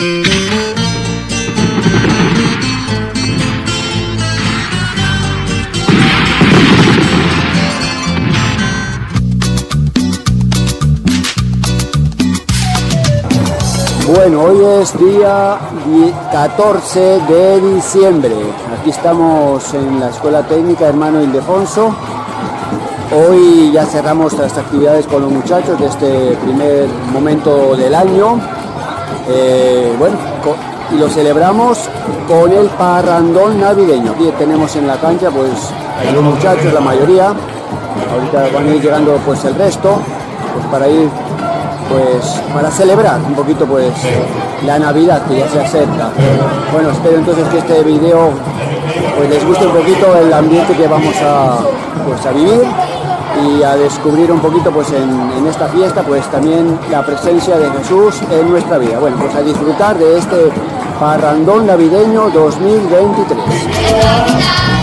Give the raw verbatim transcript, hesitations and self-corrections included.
Bueno, hoy es día catorce de diciembre. Aquí estamos en la Escuela Técnica Hermano Ildefonso. Hoy ya cerramos las actividades con los muchachos de este primer momento del año. Eh, bueno, y lo celebramos con el parrandón navideño. Aquí tenemos en la cancha pues a los muchachos, la mayoría. Ahorita van a ir llegando pues el resto, pues para ir pues para celebrar un poquito pues la Navidad que ya se acerca. Bueno, espero entonces que este video pues les guste un poquito el ambiente que vamos a pues a vivir y a descubrir un poquito pues en, en esta fiesta pues también la presencia de Jesús en nuestra vida. Bueno, pues a disfrutar de este parrandón navideño dos mil veintitrés.